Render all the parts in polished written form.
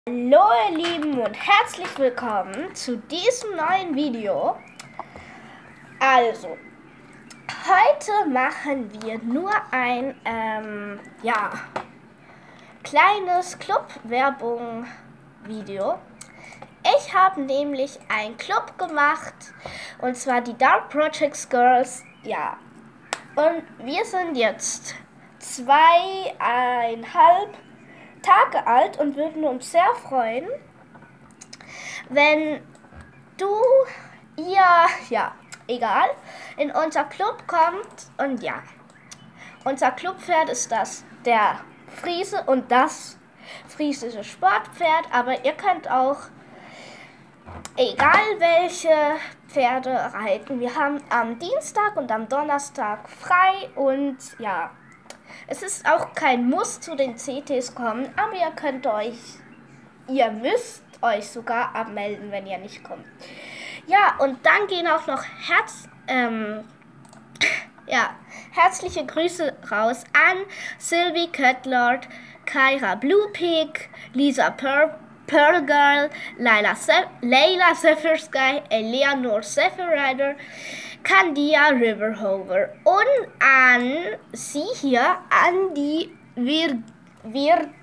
Hallo ihr Lieben und herzlich willkommen zu diesem neuen Video. Also, heute machen wir nur ein kleines Club-Werbung-Video. Ich habe nämlich einen Club gemacht, und zwar die Dark Projects Girls. Ja, und wir sind jetzt 2,5 Tage alt und würden uns sehr freuen, wenn ihr in unser Club kommt. Und ja, unser Clubpferd ist der Friese und das friesische Sportpferd, aber ihr könnt auch egal welche Pferde reiten. Wir haben am Dienstag und am Donnerstag frei und ja, es ist auch kein Muss zu den CTs kommen, aber ihr müsst euch sogar abmelden, wenn ihr nicht kommt. Ja, und dann gehen auch noch herzliche Grüße raus an Sylvie Cutlord, Kyra Bluepig, Lisa Pearl Girl, Layla Sapphire Sky, Eleanor Sapphire Rider, Candia Riverhover und an sie hier, an die Virginie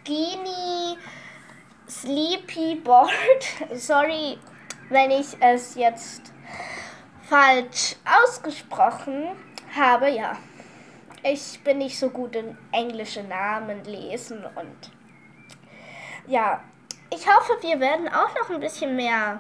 Sleepyboard. Sorry, wenn ich es jetzt falsch ausgesprochen habe. Ja, ich bin nicht so gut in englische Namen lesen und ja, ich hoffe, wir werden auch noch ein bisschen mehr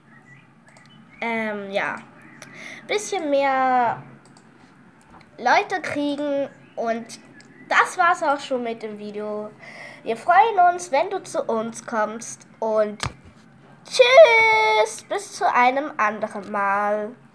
Leute kriegen, und das war's auch schon mit dem Video. Wir freuen uns, wenn du zu uns kommst, und tschüss, bis zu einem anderen Mal.